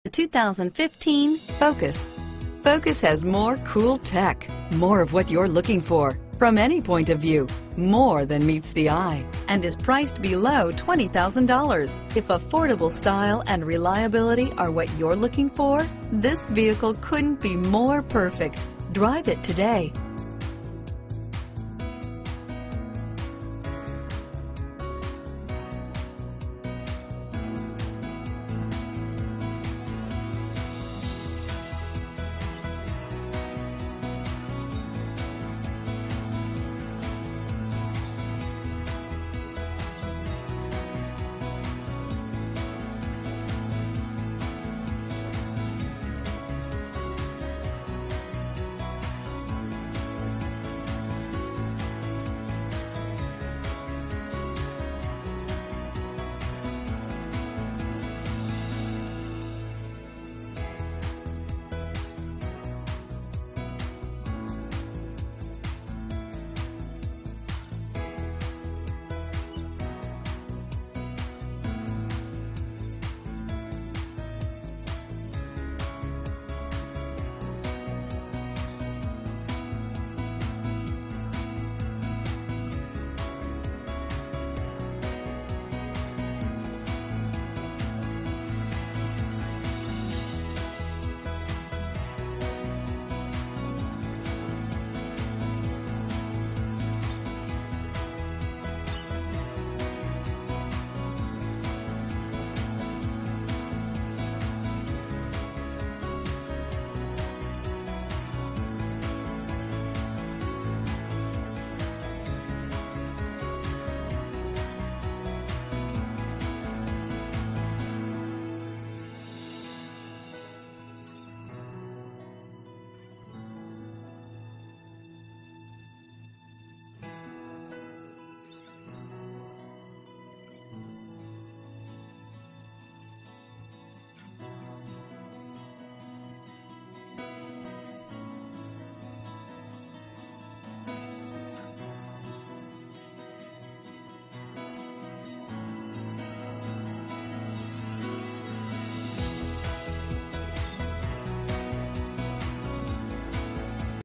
The 2015 Focus. Focus has more cool tech, more of what you're looking for. From any point of view, more than meets the eye, and is priced below $20,000. If affordable style and reliability are what you're looking for, this vehicle couldn't be more perfect. Drive it today.